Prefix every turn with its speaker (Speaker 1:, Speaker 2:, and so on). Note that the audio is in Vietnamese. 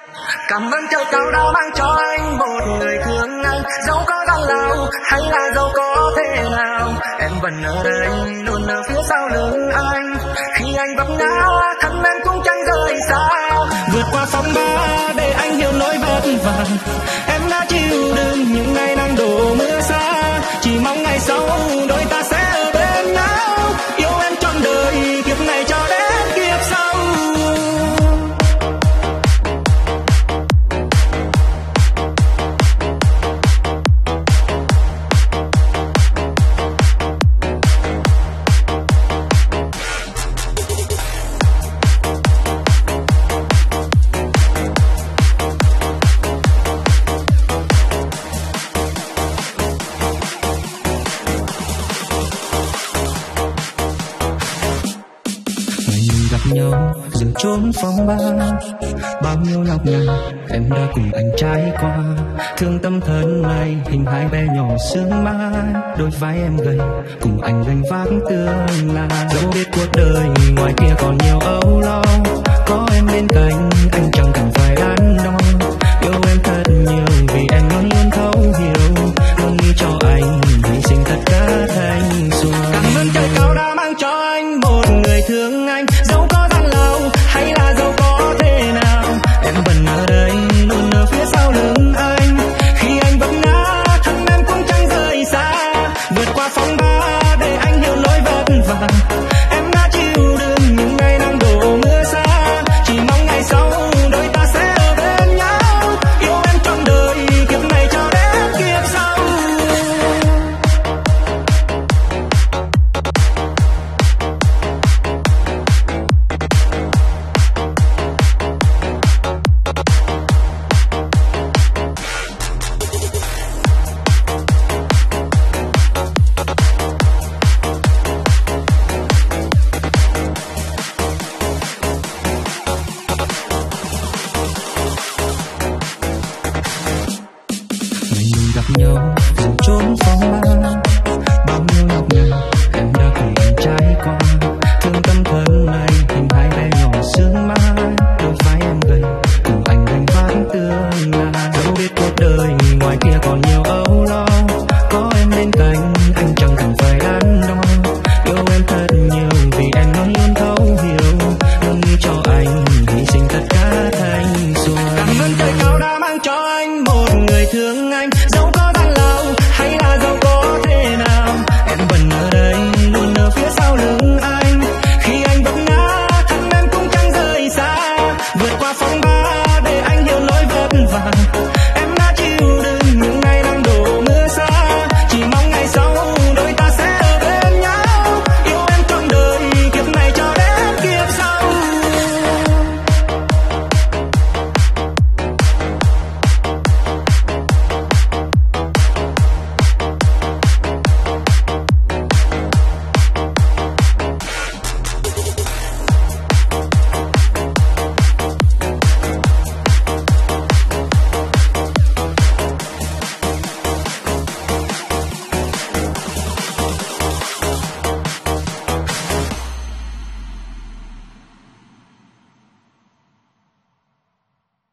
Speaker 1: Cảm ơn trời cao đã mang cho anh một người thương anh, dẫu có gian lao hay là dẫu có thế nào, em vẫn ở đây luôn ở phía sau lưng anh. Khi anh vấp ngã thân em cũng chẳng rời xa, vượt qua phong ba để anh hiểu nỗi vất vả. Em đã chịu đựng những ngày nắng đổ mưa xa, chỉ mong ngày sau đôi ta sẽ ở bên nhau, yêu em trọn đời kiếp này cho đến kiếp sau. Nhau giữa chốn phong ba, bao nhiêu nhọc nhằn em đã cùng anh trải qua. Thương tâm thân này hình hai bé nhỏ sương mai, đôi vai em gầy cùng anh gánh vác tương lai. Dẫu biết cuộc đời ngoài kia còn nhiều âu lo,